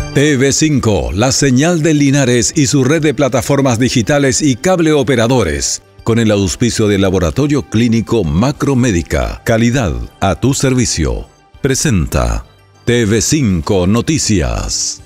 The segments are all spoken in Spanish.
TV5, la señal de Linares y su red de plataformas digitales y cable operadores, con el auspicio del Laboratorio Clínico Macromédica. Calidad a tu servicio. Presenta TV5 Noticias.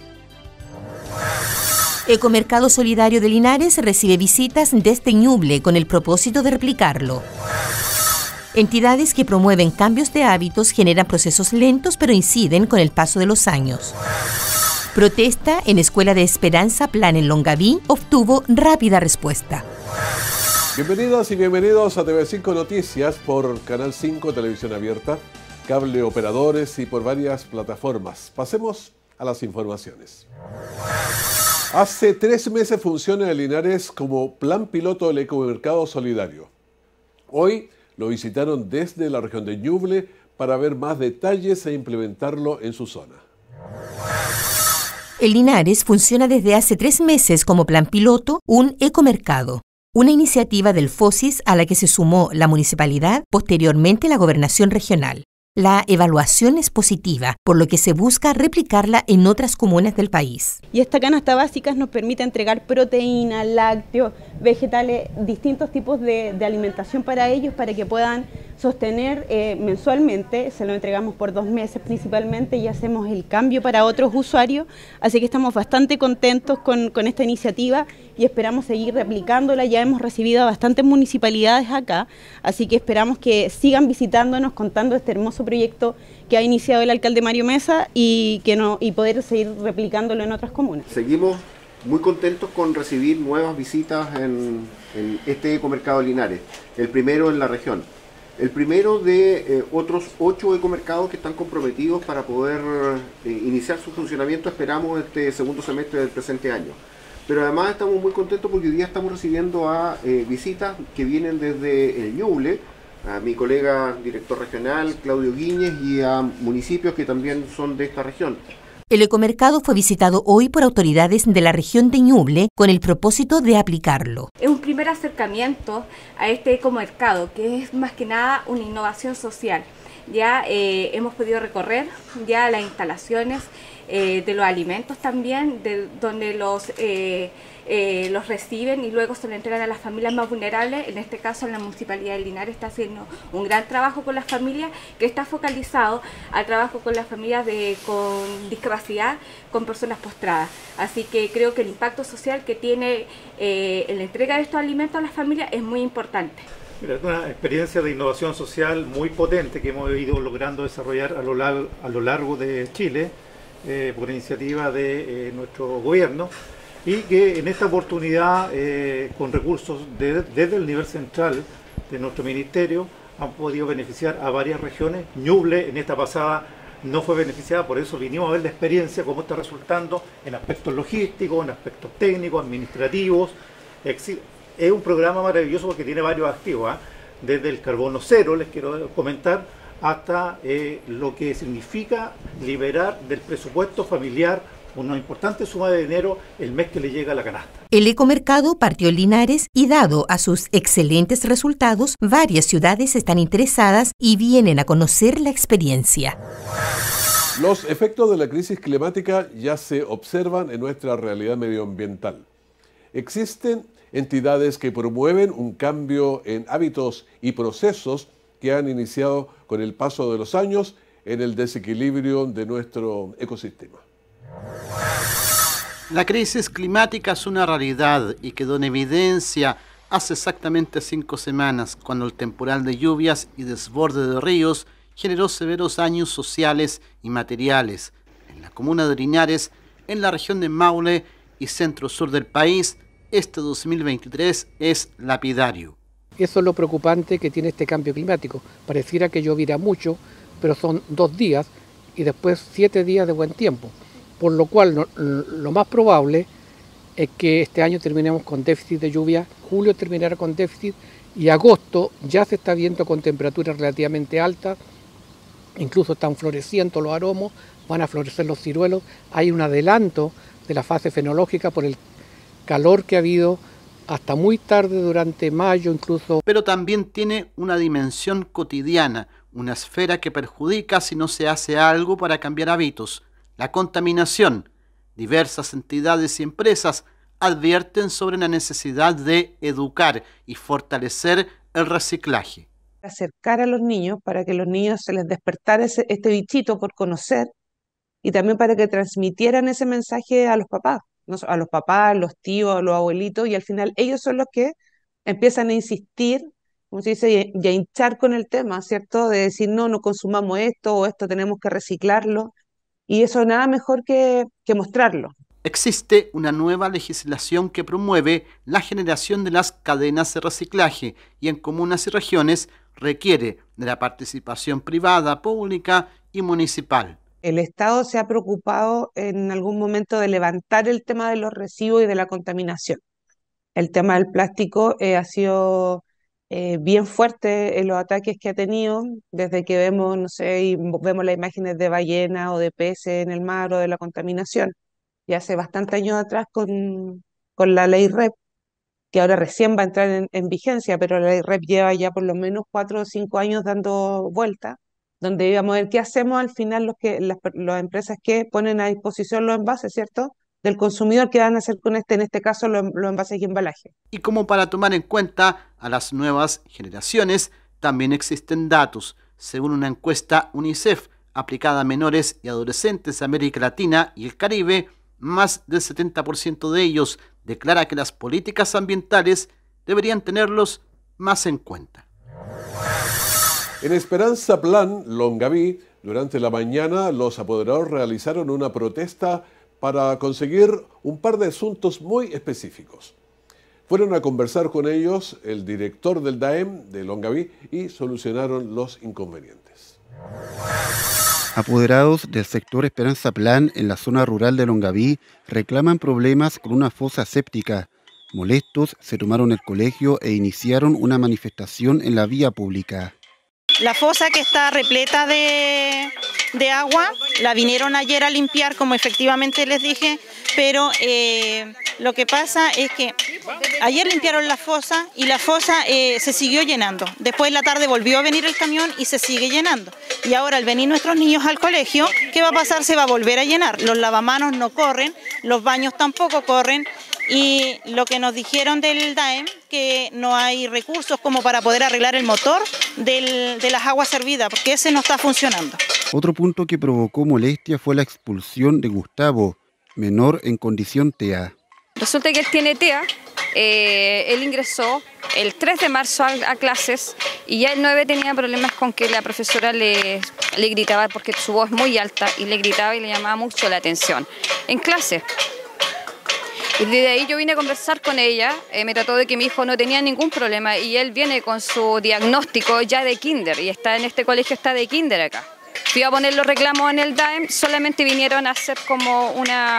Ecomercado Solidario de Linares recibe visitas desde Ñuble con el propósito de replicarlo. Entidades que promueven cambios de hábitos generan procesos lentos pero inciden con el paso de los años. Protesta en Escuela de Esperanza Plan en Longaví obtuvo rápida respuesta. Bienvenidas y bienvenidos a TV5 Noticias por Canal 5 Televisión Abierta, cable operadores y por varias plataformas. Pasemos a las informaciones. Hace 3 meses funciona en Linares como plan piloto del Ecomercado Solidario. Hoy lo visitaron desde la región de Ñuble para ver más detalles e implementarlo en su zona. En Linares funciona desde hace 3 meses como plan piloto un ecomercado, una iniciativa del FOSIS a la que se sumó la municipalidad, posteriormente la gobernación regional. La evaluación es positiva, por lo que se busca replicarla en otras comunas del país. Y esta canasta básica nos permite entregar proteína, lácteos, vegetales, distintos tipos de alimentación para ellos, para que puedan sostener mensualmente. Se lo entregamos por 2 meses principalmente y hacemos el cambio para otros usuarios. Así que estamos bastante contentos con esta iniciativa y esperamos seguir replicándola. Ya hemos recibido a bastantes municipalidades acá, así que esperamos que sigan visitándonos, contando este hermoso proyecto que ha iniciado el alcalde Mario Mesa y poder seguir replicándolo en otras comunas. Seguimos muy contentos con recibir nuevas visitas en este ecomercado Linares, el primero en la región. El primero de otros 8 ecomercados que están comprometidos para poder iniciar su funcionamiento, esperamos este segundo semestre del presente año. Pero además estamos muy contentos porque hoy día estamos recibiendo a visitas que vienen desde el Ñuble, a mi colega director regional, Claudio Guíñez, y a municipios que también son de esta región. El ecomercado fue visitado hoy por autoridades de la región de Ñuble con el propósito de aplicarlo. Es un primer acercamiento a este ecomercado, que es más que nada una innovación social. Ya hemos podido recorrer ya las instalaciones de los alimentos también, donde los reciben y luego se le entregan a las familias más vulnerables. En este caso, la Municipalidad de Linares está haciendo un gran trabajo con las familias, que está focalizado al trabajo con las familias con discapacidad, con personas postradas. Así que creo que el impacto social que tiene en la entrega de estos alimentos a las familias es muy importante. Mira, es una experiencia de innovación social muy potente que hemos ido logrando desarrollar a lo largo de Chile por iniciativa de nuestro gobierno, y que en esta oportunidad con recursos desde el nivel central de nuestro ministerio han podido beneficiar a varias regiones. Ñuble en esta pasada no fue beneficiada, por eso vinimos a ver la experiencia, cómo está resultando en aspectos logísticos, en aspectos técnicos, administrativos. Es un programa maravilloso porque tiene varios activos, desde el carbono cero, les quiero comentar, hasta lo que significa liberar del presupuesto familiar una importante suma de dinero el mes que le llega a la canasta. El ecomercado partió en Linares y, dado a sus excelentes resultados, varias ciudades están interesadas y vienen a conocer la experiencia. Los efectos de la crisis climática ya se observan en nuestra realidad medioambiental. Existen entidades que promueven un cambio en hábitos y procesos que han iniciado con el paso de los años en el desequilibrio de nuestro ecosistema. La crisis climática es una realidad y quedó en evidencia hace exactamente 5 semanas, cuando el temporal de lluvias y desborde de ríos generó severos daños sociales y materiales en la comuna de Linares, en la región de Maule y centro-sur del país. Este 2023 es lapidario. Eso es lo preocupante que tiene este cambio climático. Pareciera que lloviera mucho, pero son 2 días y después 7 días de buen tiempo. Por lo cual lo más probable es que este año terminemos con déficit de lluvia, julio terminará con déficit y agosto ya se está viendo con temperaturas relativamente altas, incluso están floreciendo los aromos, van a florecer los ciruelos, hay un adelanto de la fase fenológica por el calor que ha habido hasta muy tarde durante mayo incluso. Pero también tiene una dimensión cotidiana, una esfera que perjudica si no se hace algo para cambiar hábitos. La contaminación, Diversas entidades y empresas advierten sobre la necesidad de educar y fortalecer el reciclaje. Acercar a los niños para que los niños se les despertara este bichito por conocer y también para que transmitieran ese mensaje a los papás, ¿no? A los papás, los tíos, a los abuelitos, y al final ellos son los que empiezan a insistir, como se dice, y a hinchar con el tema, ¿cierto? De decir, no, no consumamos esto o esto tenemos que reciclarlo, y eso nada mejor que mostrarlo. Existe una nueva legislación que promueve la generación de las cadenas de reciclaje y en comunas y regiones requiere de la participación privada, pública y municipal. El Estado se ha preocupado en algún momento de levantar el tema de los residuos y de la contaminación. El tema del plástico ha sido bien fuerte en los ataques que ha tenido, desde que vemos, no sé, y vemos las imágenes de ballenas o de peces en el mar o de la contaminación. Y hace bastantes años atrás con la ley REP, que ahora recién va a entrar en vigencia, pero la ley REP lleva ya por lo menos 4 o 5 años dando vuelta, donde íbamos a ver qué hacemos al final las empresas que ponen a disposición los envases, ¿cierto?, del consumidor, que van a hacer con en este caso, los envases y embalajes. Y como para tomar en cuenta a las nuevas generaciones, también existen datos. Según una encuesta UNICEF aplicada a menores y adolescentes de América Latina y el Caribe, más del 70% de ellos declara que las políticas ambientales deberían tenerlos más en cuenta. En Esperanza Plan, Longaví, durante la mañana los apoderados realizaron una protesta para conseguir un par de asuntos muy específicos. Fueron a conversar con ellos el director del DAEM de Longaví y solucionaron los inconvenientes. Apoderados del sector Esperanza Plan en la zona rural de Longaví reclaman problemas con una fosa séptica. Molestos, se tomaron el colegio e iniciaron una manifestación en la vía pública. La fosa, que está repleta de agua, la vinieron ayer a limpiar, como efectivamente les dije, pero lo que pasa es que ayer limpiaron la fosa y la fosa se siguió llenando. Después en la tarde volvió a venir el camión y se sigue llenando. Y ahora al venir nuestros niños al colegio, ¿qué va a pasar? Se va a volver a llenar. Los lavamanos no corren, los baños tampoco corren. Y lo que nos dijeron del DAEM, que no hay recursos como para poder arreglar el motor de las aguas servidas, porque ese no está funcionando. Otro punto que provocó molestia fue la expulsión de Gustavo, menor en condición TEA. Resulta que él tiene TEA, él ingresó el 3 de marzo a clases y ya el 9 tenía problemas con que la profesora le gritaba, porque su voz es muy alta, y le gritaba y le llamaba mucho la atención en clase. Y desde ahí yo vine a conversar con ella, me trató de que mi hijo no tenía ningún problema y él viene con su diagnóstico ya de kinder y está en este colegio, está de kinder acá. Fui a poner los reclamos en el DAEM, solamente vinieron a hacer como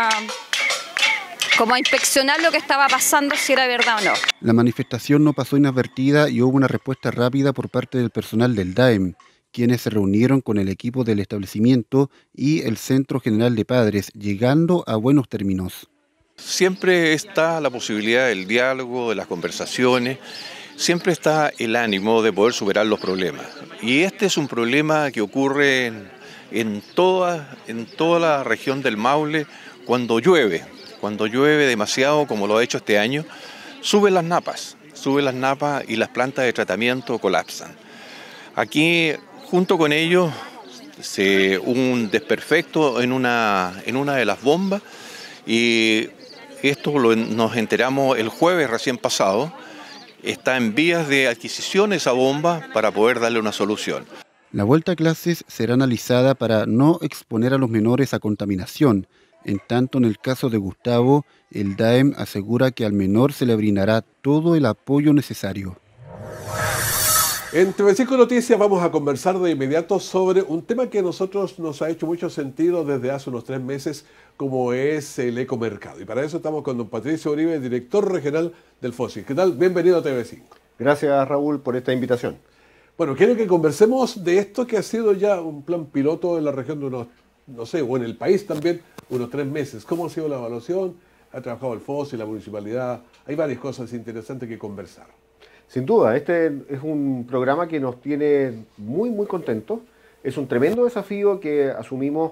a inspeccionar lo que estaba pasando, si era verdad o no. La manifestación no pasó inadvertida y hubo una respuesta rápida por parte del personal del DAEM, quienes se reunieron con el equipo del establecimiento y el Centro General de Padres, llegando a buenos términos. Siempre está la posibilidad del diálogo, de las conversaciones, siempre está el ánimo de poder superar los problemas. Y este es un problema que ocurre en toda la región del Maule cuando llueve demasiado, como lo ha hecho este año, suben las napas y las plantas de tratamiento colapsan. Aquí, junto con ellos, hubo un desperfecto en una de las bombas y esto nos enteramos el jueves recién pasado. Está en vías de adquisición esa bomba para poder darle una solución. La vuelta a clases será analizada para no exponer a los menores a contaminación. En tanto, en el caso de Gustavo, el DAEM asegura que al menor se le brindará todo el apoyo necesario. En TV5 Noticias vamos a conversar de inmediato sobre un tema que a nosotros nos ha hecho mucho sentido desde hace unos 3 meses, como es el ecomercado. Y para eso estamos con don Patricio Uribe, director regional del FOSI. ¿Qué tal? Bienvenido a TV5. Gracias, Raúl, por esta invitación. Bueno, quiero que conversemos de esto que ha sido ya un plan piloto en la región de unos, no sé, o en el país también, unos 3 meses. ¿Cómo ha sido la evaluación? ¿Ha trabajado el FOSI, la municipalidad? Hay varias cosas interesantes que conversar. Sin duda, este es un programa que nos tiene muy contentos. Es un tremendo desafío que asumimos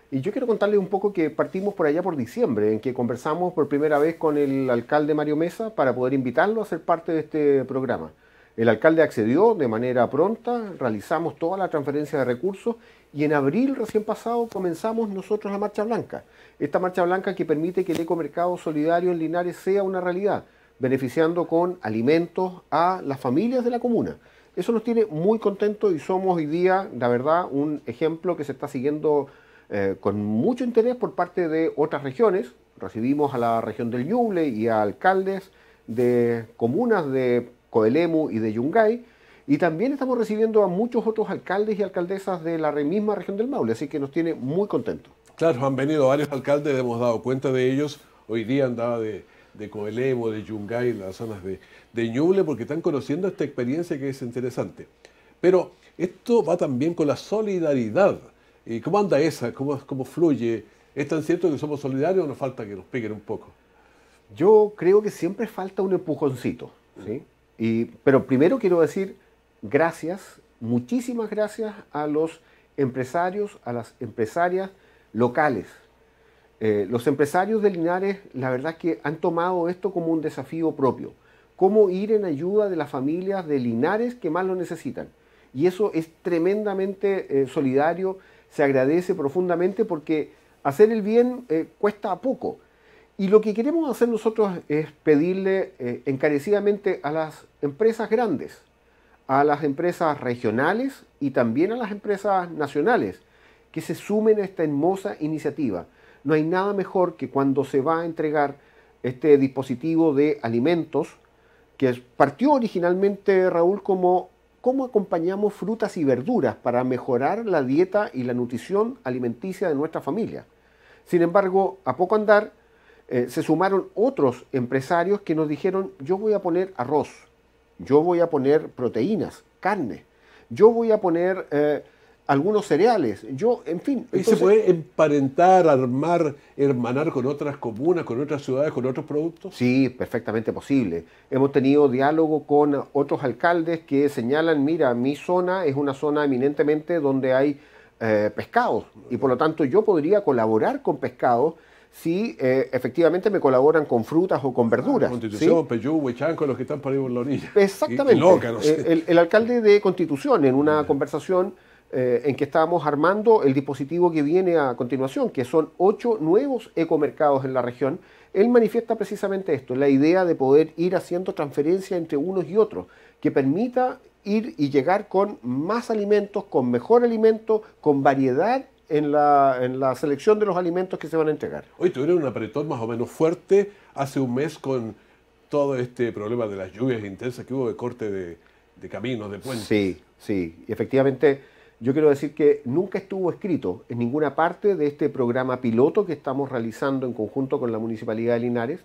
Y yo quiero contarles un poco que partimos por allá por diciembre, en que conversamos por primera vez con el alcalde Mario Mesa para poder invitarlo a ser parte de este programa. El alcalde accedió de manera pronta, realizamos toda la transferencia de recursos y en abril recién pasado comenzamos nosotros la Marcha Blanca. Esta Marcha Blanca que permite que el ecomercado solidario en Linares sea una realidad, beneficiando con alimentos a las familias de la comuna. Eso nos tiene muy contentos y somos hoy día, la verdad, un ejemplo que se está siguiendo con mucho interés por parte de otras regiones. Recibimos a la región del Ñuble y a alcaldes de comunas de Coelemu y de Yungay, y también estamos recibiendo a muchos otros alcaldes y alcaldesas de la misma región del Maule, así que nos tiene muy contentos. Claro, han venido varios alcaldes, hemos dado cuenta de ellos. Hoy día andaba de Coelemu, de Yungay, las zonas de Ñuble, porque están conociendo esta experiencia que es interesante. Pero esto va también con la solidaridad. ¿Y cómo anda esa? ¿Cómo fluye? ¿Es tan cierto que somos solidarios o nos falta que nos peguen un poco? Yo creo que siempre falta un empujoncito, ¿sí? Pero primero quiero decir gracias, muchísimas gracias a los empresarios, a las empresarias locales. Los empresarios de Linares, la verdad es que han tomado esto como un desafío propio. Cómo ir en ayuda de las familias de Linares que más lo necesitan. Y eso es tremendamente solidario, se agradece profundamente porque hacer el bien cuesta poco. Y lo que queremos hacer nosotros es pedirle encarecidamente a las empresas grandes, a las empresas regionales y también a las empresas nacionales, que se sumen a esta hermosa iniciativa. No hay nada mejor que cuando se va a entregar este dispositivo de alimentos, que partió originalmente, Raúl, como cómo acompañamos frutas y verduras para mejorar la dieta y la nutrición alimenticia de nuestra familia. Sin embargo, a poco andar, se sumaron otros empresarios que nos dijeron: yo voy a poner arroz, yo voy a poner proteínas, carne, yo voy a poner algunos cereales, en fin. ¿Y se puede emparentar, armar, hermanar con otras comunas, con otras ciudades, con otros productos? Sí, perfectamente posible. Hemos tenido diálogo con otros alcaldes que señalan: mira, mi zona es una zona eminentemente donde hay pescados y por lo tanto yo podría colaborar con pescados si efectivamente me colaboran con frutas o con verduras. Constitución, ¿sí? Peyú, Huechanco, los que están por ahí por la orilla. Exactamente. Y Loca, no sé. El alcalde de Constitución, en una conversación en que estábamos armando el dispositivo que viene a continuación, que son 8 nuevos ecomercados en la región, él manifiesta precisamente esto, la idea de poder ir haciendo transferencia entre unos y otros, que permita ir y llegar con más alimentos, con mejor alimento, con variedad en la selección de los alimentos que se van a entregar. Hoy tuvieron un apretón más o menos fuerte hace un mes con todo este problema de las lluvias intensas que hubo de corte de caminos, de puentes. Sí, y efectivamente yo quiero decir que nunca estuvo escrito en ninguna parte de este programa piloto que estamos realizando en conjunto con la Municipalidad de Linares,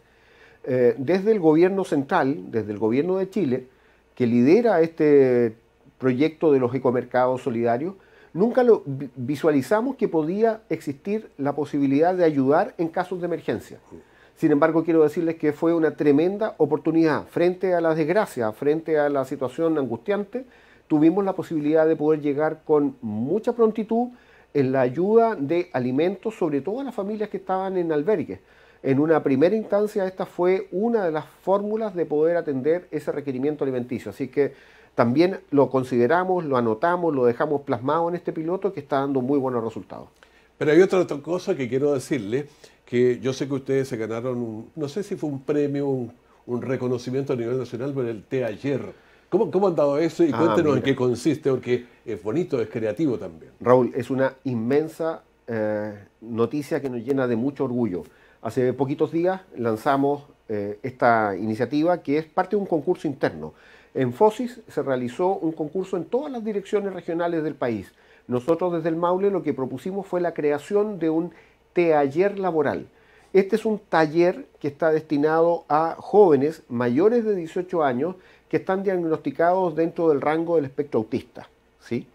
desde el gobierno central, desde el gobierno de Chile, que lidera este proyecto de los ecomercados solidarios, nunca lo visualizamos que podía existir la posibilidad de ayudar en casos de emergencia. Sin embargo, quiero decirles que fue una tremenda oportunidad. Frente a la desgracia, frente a la situación angustiante, tuvimos la posibilidad de poder llegar con mucha prontitud en la ayuda de alimentos, sobre todo a las familias que estaban en albergues. En una primera instancia, esta fue una de las fórmulas de poder atender ese requerimiento alimenticio. Así que también lo consideramos, lo anotamos, lo dejamos plasmado en este piloto que está dando muy buenos resultados. Pero hay otra cosa que quiero decirle, que yo sé que ustedes se ganaron, no sé si fue un premio, un reconocimiento a nivel nacional por el té ayer. ¿Cómo han dado eso? Y cuéntenos en qué consiste, porque es bonito, es creativo también. Raúl, es una inmensa noticia que nos llena de mucho orgullo. Hace poquitos días lanzamos esta iniciativa que es parte de un concurso interno. En FOSIS se realizó un concurso en todas las direcciones regionales del país. Nosotros desde el Maule lo que propusimos fue la creación de un taller laboral. Este es un taller que está destinado a jóvenes mayores de 18 años que están diagnosticados dentro del rango del espectro autista, ¿sí?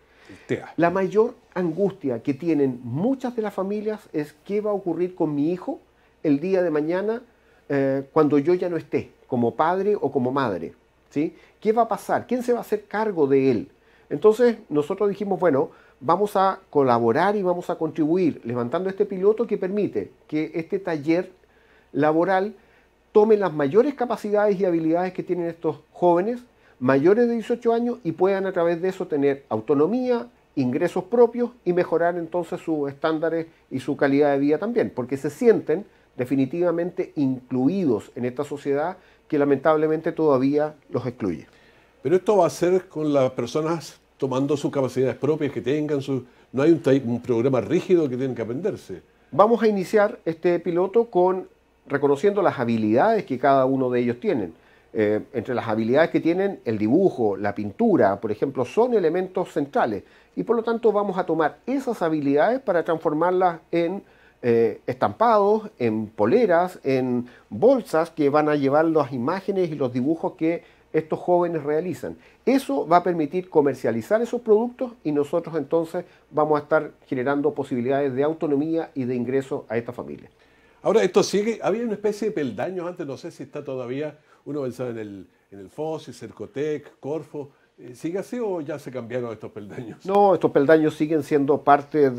La mayor angustia que tienen muchas de las familias es qué va a ocurrir con mi hijo el día de mañana cuando yo ya no esté, como padre o como madre, ¿sí? ¿Qué va a pasar? ¿Quién se va a hacer cargo de él? Entonces nosotros dijimos, bueno, vamos a colaborar y vamos a contribuir levantando este piloto que permite que este taller laboral tome las mayores capacidades y habilidades que tienen estos jóvenes mayores de 18 años y puedan a través de eso tener autonomía, ingresos propios y mejorar entonces sus estándares y su calidad de vida también, porque se sienten definitivamente incluidos en esta sociedad que lamentablemente todavía los excluye. Pero esto va a ser con las personas tomando sus capacidades propias, que tengan su... No hay un programa rígido que tienen que aprenderse. Vamos a iniciar este piloto con reconociendo las habilidades que cada uno de ellos tienen. Entre las habilidades que tienen, el dibujo, la pintura, por ejemplo, son elementos centrales. Y por lo tanto vamos a tomar esas habilidades para transformarlas en estampados, en poleras, en bolsas que van a llevar las imágenes y los dibujos que estos jóvenes realizan. Eso va a permitir comercializar esos productos y nosotros entonces vamos a estar generando posibilidades de autonomía y de ingreso a esta familia. Ahora, esto sigue, había una especie de peldaños antes, no sé si está todavía, uno pensaba en el FOSI, Cercotec, Corfo, ¿sigue así o ya se cambiaron estos peldaños? No, estos peldaños siguen siendo parte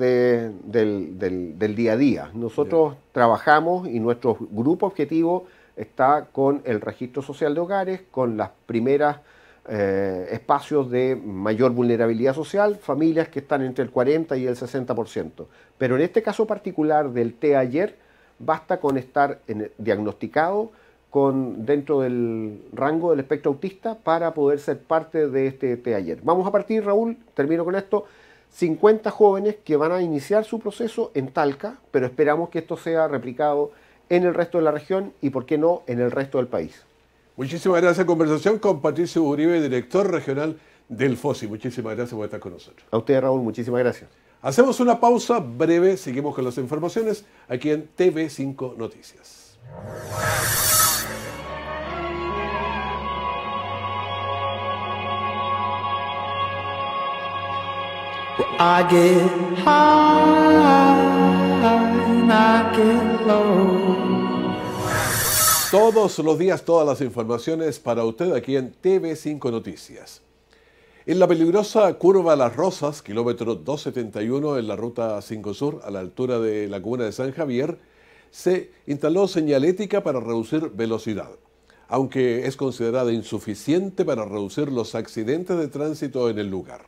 del día a día. Nosotros trabajamos y nuestro grupo objetivo está con el registro social de hogares, con las primeras espacios de mayor vulnerabilidad social, familias que están entre el 40 y el 60%. Pero en este caso particular del TAYER, basta con estar diagnosticado dentro del rango del espectro autista para poder ser parte de este TAYER. Vamos a partir, Raúl, termino con esto, 50 jóvenes que van a iniciar su proceso en Talca, pero esperamos que esto sea replicado en el resto de la región y, por qué no, en el resto del país. Muchísimas gracias. Conversación con Patricio Uribe, director regional del FOSI. Muchísimas gracias por estar con nosotros. A usted, Raúl, muchísimas gracias. Hacemos una pausa breve, seguimos con las informaciones aquí en TV5 Noticias. I get high and I get low. Todos los días, todas las informaciones para usted aquí en TV5 Noticias. En la peligrosa curva Las Rosas, kilómetro 271 en la ruta 5 Sur, a la altura de la comuna de San Javier, se instaló señalética para reducir velocidad, aunque es considerada insuficiente para reducir los accidentes de tránsito en el lugar.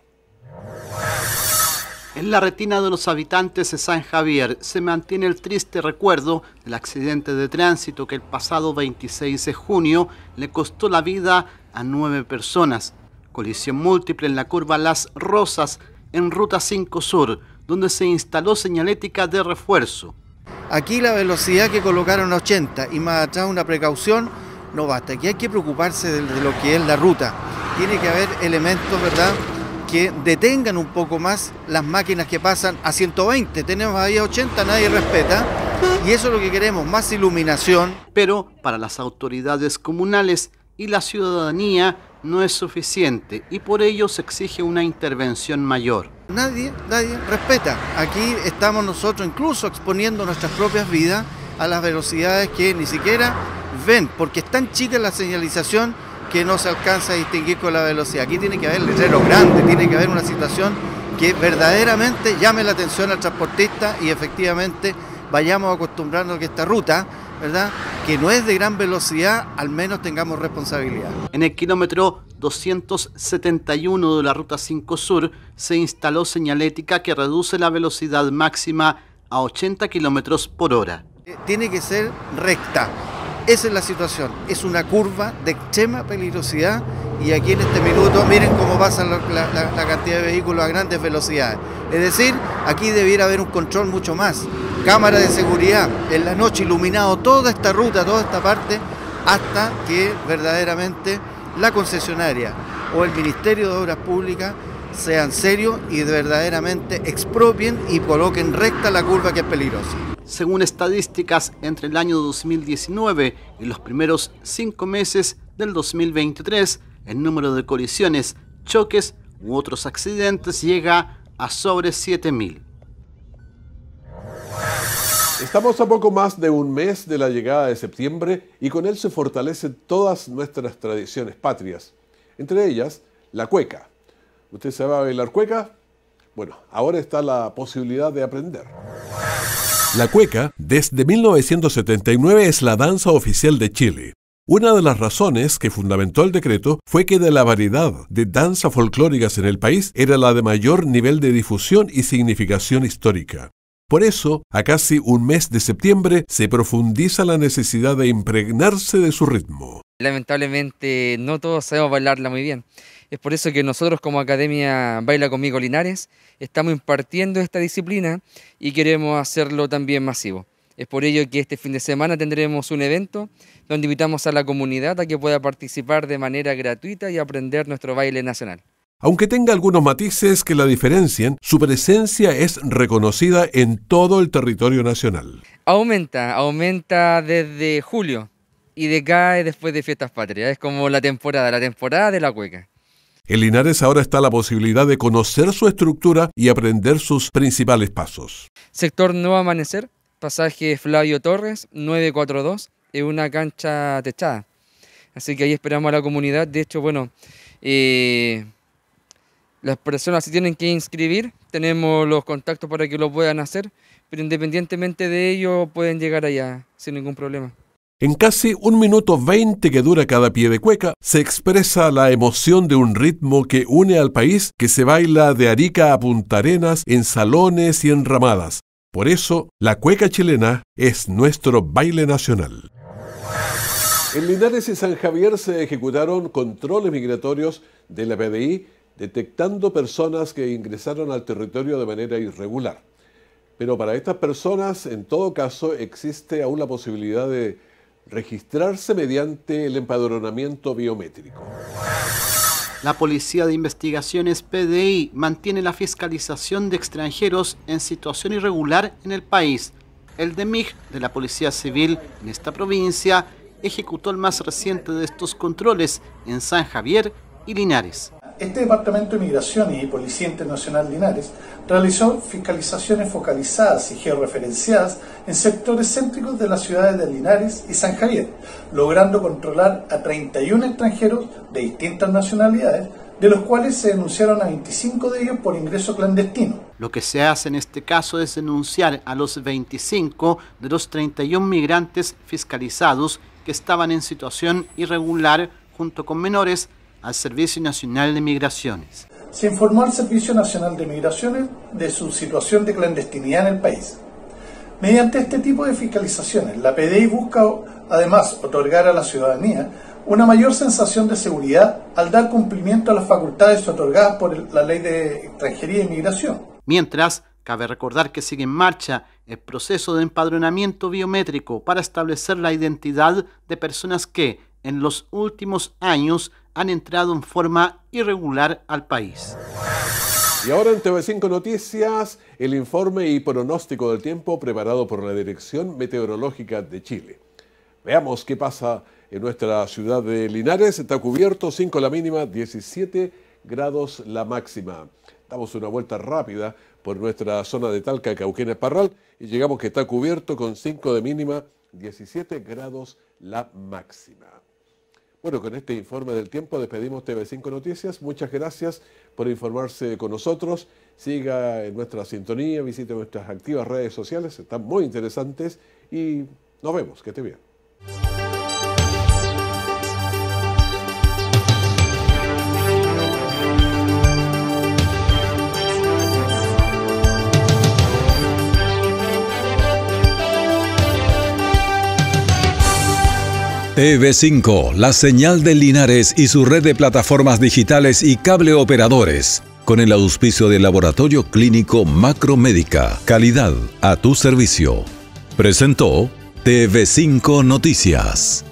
En la retina de los habitantes de San Javier se mantiene el triste recuerdo del accidente de tránsito que el pasado 26 de junio le costó la vida a 9 personas. Colisión múltiple en la curva Las Rosas en ruta 5 Sur, donde se instaló señalética de refuerzo. Aquí la velocidad que colocaron a 80 y más atrás una precaución no basta. Aquí hay que preocuparse de lo que es la ruta. Tiene que haber elementos, ¿verdad?, que detengan un poco más las máquinas que pasan a 120. Tenemos ahí a 80, nadie respeta. Y eso es lo que queremos, más iluminación. Pero para las autoridades comunales y la ciudadanía no es suficiente y por ello se exige una intervención mayor. Nadie respeta. Aquí estamos nosotros incluso exponiendo nuestras propias vidas a las velocidades que ni siquiera ven, porque es tan chica la señalización que no se alcanza a distinguir con la velocidad. Aquí tiene que haber letreros grandes, tiene que haber una situación que verdaderamente llame la atención al transportista y efectivamente vayamos acostumbrarnos a que esta ruta, ¿verdad?, que no es de gran velocidad, al menos tengamos responsabilidad. En el kilómetro 271 de la ruta 5 Sur se instaló señalética que reduce la velocidad máxima a 80 kilómetros por hora. Tiene que ser recta. Esa es la situación, es una curva de extrema peligrosidad y aquí en este minuto miren cómo pasa la cantidad de vehículos a grandes velocidades. Es decir, aquí debiera haber un control mucho más. Cámara de seguridad, en la noche iluminado toda esta ruta, toda esta parte, hasta que verdaderamente la concesionaria o el Ministerio de Obras Públicas sean serios y verdaderamente expropien y coloquen recta la curva que es peligrosa. Según estadísticas, entre el año 2019 y los primeros 5 meses del 2023, el número de colisiones, choques u otros accidentes llega a sobre 7.000. Estamos a poco más de un mes de la llegada de septiembre y con él se fortalecen todas nuestras tradiciones patrias, entre ellas la cueca. ¿Usted sabe bailar cueca? Bueno, ahora está la posibilidad de aprender. La cueca, desde 1979, es la danza oficial de Chile. Una de las razones que fundamentó el decreto fue que de la variedad de danzas folclóricas en el país era la de mayor nivel de difusión y significación histórica. Por eso, a casi un mes de septiembre, se profundiza la necesidad de impregnarse de su ritmo. Lamentablemente, no todos sabemos bailarla muy bien. Es por eso que nosotros como Academia Baila Conmigo Linares estamos impartiendo esta disciplina y queremos hacerlo también masivo. Es por ello que este fin de semana tendremos un evento donde invitamos a la comunidad a que pueda participar de manera gratuita y aprender nuestro baile nacional. Aunque tenga algunos matices que la diferencien, su presencia es reconocida en todo el territorio nacional. Aumenta desde julio y decae después de Fiestas Patrias. Es como la temporada de la cueca. En Linares ahora está la posibilidad de conocer su estructura y aprender sus principales pasos. Sector Nuevo Amanecer, pasaje Flavio Torres, 942, es una cancha techada. Así que ahí esperamos a la comunidad. De hecho, bueno, las personas se tienen que inscribir, tenemos los contactos para que lo puedan hacer, pero independientemente de ello pueden llegar allá sin ningún problema. En casi 1 minuto 20 que dura cada pie de cueca, se expresa la emoción de un ritmo que une al país, que se baila de Arica a Punta Arenas, en salones y en ramadas. Por eso, la cueca chilena es nuestro baile nacional. En Linares y San Javier se ejecutaron controles migratorios de la PDI, detectando personas que ingresaron al territorio de manera irregular. Pero para estas personas, en todo caso, existe aún la posibilidad de registrarse mediante el empadronamiento biométrico. La Policía de Investigaciones PDI mantiene la fiscalización de extranjeros en situación irregular en el país. El DEMIG de la Policía Civil en esta provincia ejecutó el más reciente de estos controles en San Javier y Linares. Este Departamento de Migración y Policía Internacional Linares realizó fiscalizaciones focalizadas y georreferenciadas en sectores céntricos de las ciudades de Linares y San Javier, logrando controlar a 31 extranjeros de distintas nacionalidades, de los cuales se denunciaron a 25 de ellos por ingreso clandestino. Lo que se hace en este caso es denunciar a los 25 de los 31 migrantes fiscalizados que estaban en situación irregular junto con menores al Servicio Nacional de Migraciones. Se informó al Servicio Nacional de Migraciones de su situación de clandestinidad en el país. Mediante este tipo de fiscalizaciones, la PDI busca además otorgar a la ciudadanía una mayor sensación de seguridad al dar cumplimiento a las facultades otorgadas por la Ley de Extranjería y Migración. Mientras, cabe recordar que sigue en marcha el proceso de empadronamiento biométrico para establecer la identidad de personas que, en los últimos años, han entrado en forma irregular al país. Y ahora en TV5 Noticias, el informe y pronóstico del tiempo preparado por la Dirección Meteorológica de Chile. Veamos qué pasa en nuestra ciudad de Linares. Está cubierto, 5 la mínima, 17 grados la máxima. Damos una vuelta rápida por nuestra zona de Talca, Cauquenes, Parral, y llegamos que está cubierto con 5 de mínima, 17 grados la máxima. Bueno, con este informe del tiempo despedimos TV5 Noticias. Muchas gracias por informarse con nosotros. Siga en nuestra sintonía, visite nuestras activas redes sociales, están muy interesantes y nos vemos. Que esté bien. TV5, la señal de Linares y su red de plataformas digitales y cable operadores, con el auspicio del Laboratorio Clínico Macromédica. Calidad a tu servicio. Presentó TV5 Noticias.